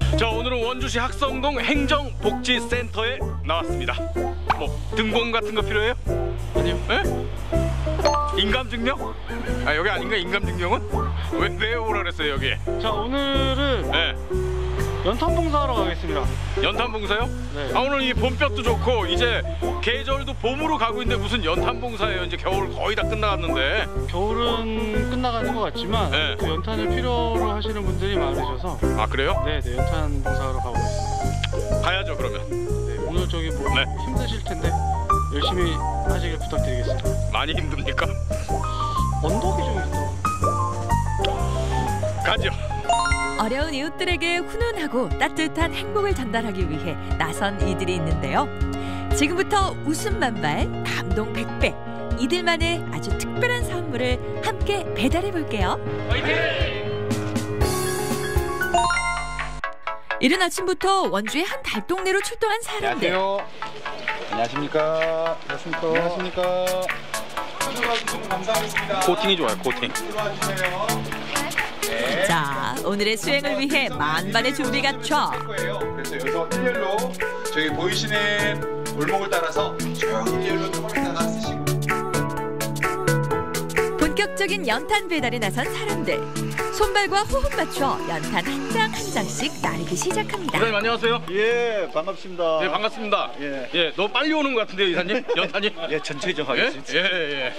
자, 오늘은 원주시 학성동 행정복지센터에 나왔습니다. 뭐 등본 같은 거 필요해요? 아니요. 에? 인감증명? 아, 여기 아닌가? 인감증명은? 왜 오라 그랬어요 여기? 자, 오늘은 네. 연탄 봉사하러 가겠습니다. 연탄 봉사요? 네. 아, 오늘 이 봄볕도 좋고 이제 계절도 봄으로 가고 있는데 무슨 연탄 봉사예요? 이제 겨울 거의 다 끝나갔는데. 겨울은 끝나가는 것 같지만 네. 그 연탄을 필요로 하시는 분들이 많으셔서. 아, 그래요? 네, 연탄 봉사하러 가고 있습니다. 가야죠 그러면. 네, 오늘 저기 뭐 네. 힘드실 텐데 열심히 하시길 부탁드리겠습니다. 많이 힘듭니까? 언덕이 좀 있어. 가죠. 어려운 이웃들에게 훈훈하고 따뜻한 행복을 전달하기 위해 나선 이들이 있는데요. 지금부터 웃음 만발, 감동 100배, 이들만의 아주 특별한 선물을 함께 배달해 볼게요. 화이팅! 이른 아침부터 원주의 한 달동네로 출동한 사람들. 안녕하세요. 안녕하십니까. 안녕하십니까. 코팅이 좋아요, 코팅. 자, 오늘의 수행을 위해 만반의 준비 갖춰. 그래서 여기서 일렬로 저기 보이시는 골목을 따라서 쭉 일렬로 조금씩 쓰시고. 본격적인 연탄 배달에 나선 사람들. 손발과 호흡 맞춰 연탄 한 장 한 장씩 나르기 시작합니다. 이사님 안녕하세요. 예, 반갑습니다. 네, 반갑습니다. 예. 예, 너무 빨리 오는 것 같은데요, 이사님? 연탄이? 예, 천천히 좀 예? 하겠습니다. 예.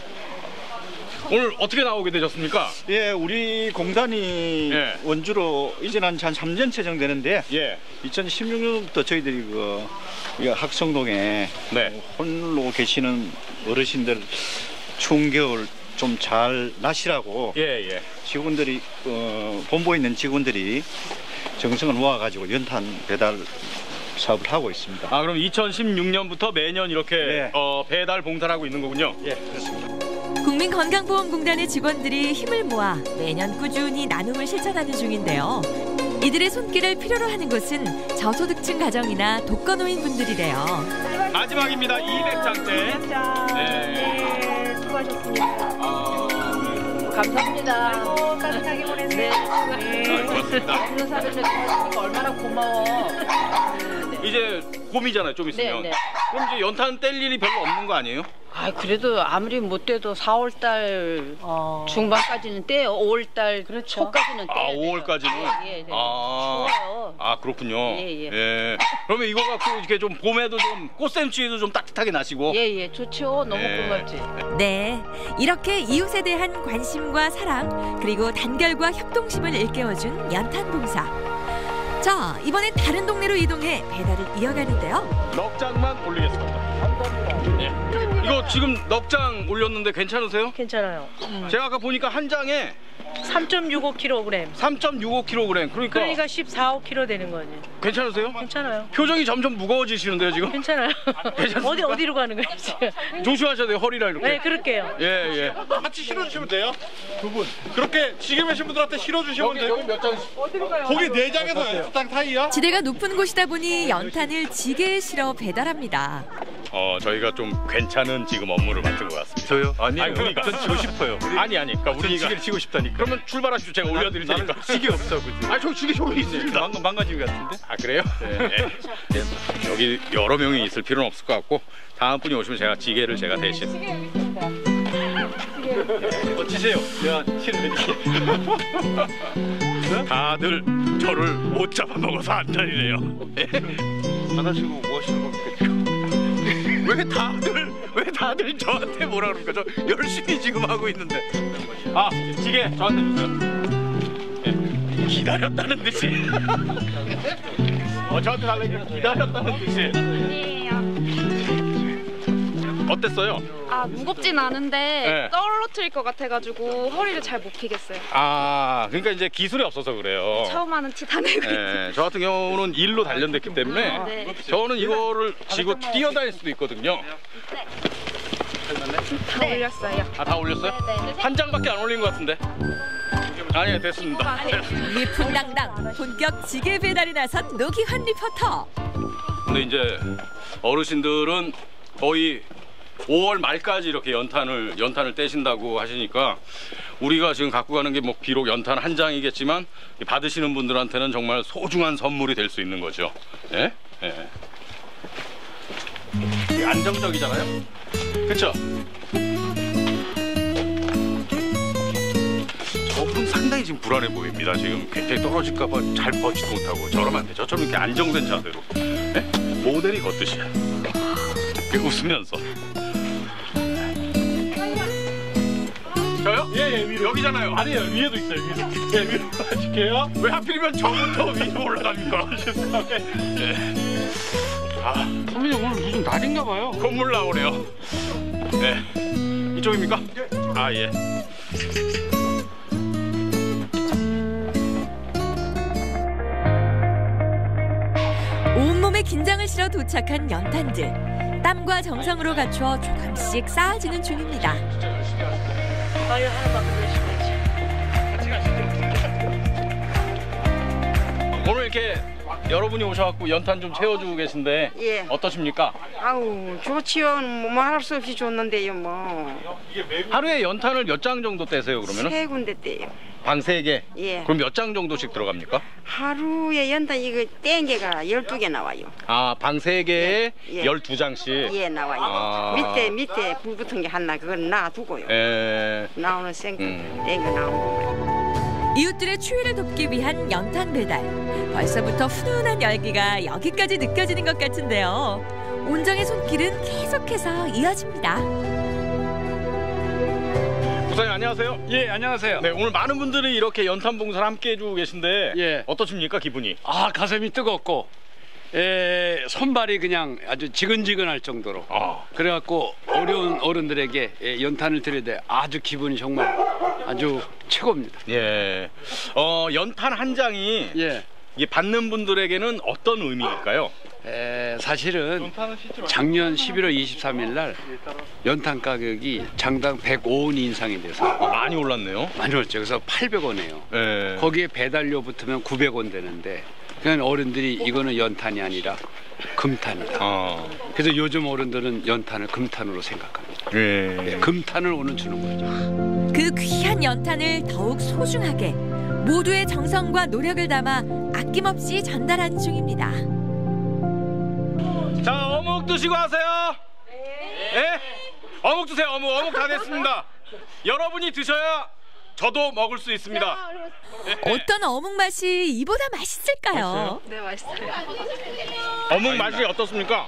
오늘 어떻게 나오게 되셨습니까? 예, 우리 공단이 예. 원주로 이전한 지 한 3년째 정도 되는데 예. 2016년부터 저희들이 이 학성동에 네. 홀로 계시는 어르신들 추운 겨울 좀 잘 나시라고 예. 직원들이 본부에 있는 직원들이 정성을 모아가지고 연탄 배달 사업을 하고 있습니다. 아, 그럼 2016년부터 매년 이렇게 네. 배달 봉사를 하고 있는 거군요. 예, 그렇습니다. 국민건강보험공단의 직원들이 힘을 모아 매년 꾸준히 나눔을 실천하는 중인데요. 이들의 손길을 필요로 하는 곳은 저소득층 가정이나 독거노인분들이래요. 마지막입니다. 200장째. 200장. 네, 수고하셨습니다. 감사합니다. 아이고, 따뜻하게 보내세요. 네. 고맙습니다. 없는 사람들 도와주니까 얼마나 고마워. 이제 봄이잖아요, 좀 있으면. 네. 그럼 이제 연탄 뗄 일이 별로 없는 거 아니에요? 아, 그래도 아무리 못 떼도 4월달 중반까지는 떼요. 5월달 초까지는 떼요. 아, 5월까지는? 예. 추워요. 아, 그렇군요. 예. 그러면 이거 갖고 이렇게 좀 봄에도 좀 꽃샘추위도 좀 따뜻하게 나시고. 예, 좋죠. 너무 고맙지. 네, 이렇게 이웃에 대한 관심과 사랑, 그리고 단결과 협동심을 일깨워준 연탄봉사. 자, 이번엔 다른 동네로 이동해 배달을 이어가는데요. 넉장만 올리겠습니다. 예. 이거 지금 넉장 올렸는데 괜찮으세요? 괜찮아요. 제가 아까 보니까 한 장에 3.65kg. 3.65kg. 그러니까 14kg 되는 거지. 괜찮으세요? 괜찮아요. 표정이 점점 무거워지시는데요, 지금? 괜찮아요. 어디로 가는 거예요, 지금? 조심하셔야 돼요, 허리랑 이렇게. 네, 그럴게요. 예. 같이 실어주시면 돼요. 두 분. 그렇게 지금 계신 분들한테 실어주시면 돼요. 여기 몇 장? 거기 4장에서 딱 타이야. 지대가 높은 곳이다 보니 연탄을 지게에 실어 배달합니다. 저희가 좀 괜찮은 지금 업무를 맡은 것 같습니다. 저요? 아니, 그러니까 전 치고 싶어요. 그러니까 우리가 지게를 치고 싶다니까. 그러면 출발하십시오. 제가 올려드릴 테니까. 지게 없어, 그지? 저 지게 저기 있습니다. 방금 망가진 것 같은데? 아, 그래요? 네. 여기 여러 명이 있을 필요는 없을 것 같고 다음 분이 오시면 제가 지게를 제가 대신. 치세요. 내가 실어드릴게요. 다들 저를 못 잡아먹어서 안달이래요. 하나씩 뭐 하시는 겁니까 지금? 왜 다들 저한테 뭐라 그럽니까? 저 열심히 지금 하고 있는데. 아, 지게 저한테 주세요. 네. 기다렸다는 듯이. 저한테 달라니까 기다렸다는 듯이. 어땠어요? 아, 무겁진 않은데 네. 떨어뜨릴 것 같아가지고 허리를 잘 못 펴겠어요. 아, 그러니까 이제 기술이 없어서 그래요. 처음 하는 티 다 내고 있어요. 저 같은 경우는 일로 단련됐기 때문에 네. 저는 이거를 쥐고 뛰어다닐 수도 있거든요. 다 올렸어요. 아, 다 올렸어요? 네. 한 장밖에 안 올린 것 같은데. 아니, 됐습니다. 위풍당당 본격 지게 배달에 나선 노기환 리포터. 근데 이제 어르신들은 거의 5월 말까지 이렇게 연탄을 떼신다고 하시니까 우리가 지금 갖고 가는 게 뭐 비록 연탄 한 장이겠지만 받으시는 분들한테는 정말 소중한 선물이 될 수 있는 거죠. 예? 예. 되게 안정적이잖아요. 그렇죠? 저분 상당히 지금 불안해 보입니다. 지금 굉장히 떨어질까 봐 잘 버티지 못하고. 저러면 안 돼. 저처럼 이렇게 안정된 자세로. 예? 모델이 걷듯이 이렇게 웃으면서. 저요? 예, 위로. 여기잖아요. 아니에요, 위에도 있어요, 위에도. 예, 위로 가실게요. 왜 하필이면 저부터 위로 올라갑니까? 예. 아, 선배님 오늘 무슨 날인가 봐요. 건물 나오래요. 네. 이쪽입니까? 아, 예. 온몸에 긴장을 실어 도착한 연탄들. 땀과 정성으로 갖춰 조금씩 쌓아지는 중입니다. 빨리 하나만 열심히 해야지. 오늘 이렇게 여러분이 오셔갖고 연탄 좀 채워주고 계신데 예. 어떠십니까? 아우 좋지요. 뭐 말할 수 없이 좋는데요. 뭐 하루에 연탄을 몇 장 정도 떼세요 그러면은? 3군데 떼요. 방 3개? 예. 그럼 몇 장 정도씩 들어갑니까? 하루에 연탄 이거 뗀 개가 12개 나와요. 아, 방 3개에 예. 12장씩? 예, 나와요. 아. 밑에 불 붙은 게 하나 그걸 놔두고요. 예. 나오는 뗀 거 나오는 이웃들의 추위를 돕기 위한 연탄 배달. 벌써부터 훈훈한 열기가 여기까지 느껴지는 것 같은데요. 온정의 손길은 계속해서 이어집니다. 부사님 안녕하세요. 예, 안녕하세요. 네, 오늘 많은 분들이 이렇게 연탄 봉사를 함께 해주고 계신데 예. 어떠십니까 기분이? 아, 가슴이 뜨겁고 손발이 그냥 아주 지근지근할 정도로. 그래갖고 어려운 어른들에게 연탄을 드려야 돼. 아주 기분이 정말 아주 최고입니다. 예. 연탄 한 장이 예. 이게 받는 분들에게는 어떤 의미일까요? 사실은 작년 11월 23일 날 연탄 가격이 장당 105원 인상이 돼서 많이 올랐네요. 많이 올랐죠. 그래서 800원이에요. 예. 거기에 배달료 붙으면 900원 되는데 그냥 어른들이 이거는 연탄이 아니라 금탄이다. 그래서 요즘 어른들은 연탄을 금탄으로 생각합니다. 예. 금탄을 오늘 주는 거죠. 그 귀한 연탄을 더욱 소중하게 모두의 정성과 노력을 담아 아낌없이 전달하는 중입니다. 자, 어묵 드시고 하세요. 네. 어묵 드세요. 어묵 다 됐습니다. 여러분이 드셔야 저도 먹을 수 있습니다. 어떤 어묵 맛이 이보다 맛있을까요? 네, 맛있어요. 어묵 맛이 어떻습니까?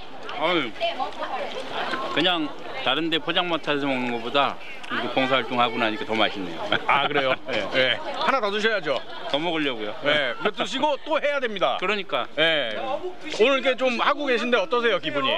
그냥 다른 데 포장마차에서 먹는 것보다 이렇게 봉사활동하고 나니까 더 맛있네요. 아, 그래요? 네. 네. 하나 더 드셔야죠. 더 먹으려고요. 네. 드시고 또 해야 됩니다. 그러니까. 네. 오늘 이렇게 좀 하고 계신데 어떠세요, 기분이?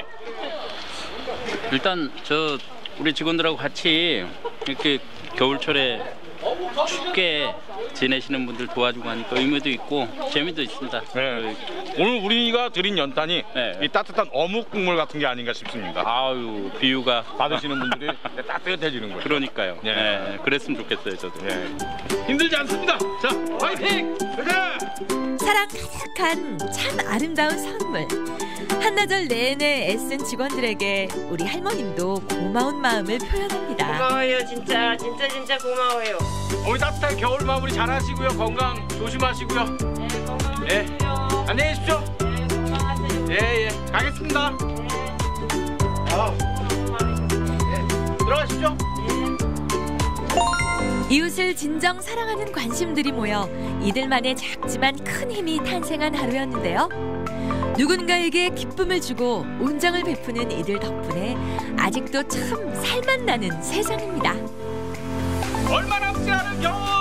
일단 우리 직원들하고 같이 이렇게 겨울철에 춥게 지내시는 분들 도와주고 하니까 의미도 있고 재미도 있습니다. 네. 오늘 우리가 드린 연탄이 네. 이 따뜻한 어묵 국물 같은 게 아닌가 싶습니다. 아유, 비유가 받으시는 분들이 따뜻해지는 거예요. 그러니까요. 네. 네. 그랬으면 좋겠어요, 저도. 네. 힘들지 않습니다. 자, 화이팅! 가자! 사랑 가득한 참 아름다운 선물. 한나절 내내 애쓴 직원들에게 우리 할머님도 고마운 마음을 표현합니다. 고마워요. 진짜 고마워요. 우리 따뜻한 겨울 마무리 잘 하시고요. 건강 조심하시고요. 네, 건강하세요. 네. 안녕히 계십시오. 네, 건강하세요. 예, 예. 가겠습니다. 들어가십시오. 이웃을 진정 사랑하는 관심들이 모여 이들만의 작지만 큰 힘이 탄생한 하루였는데요. 누군가에게 기쁨을 주고 온정을 베푸는 이들 덕분에 아직도 참 살맛나는 세상입니다. 얼마 남지 않은 겨울!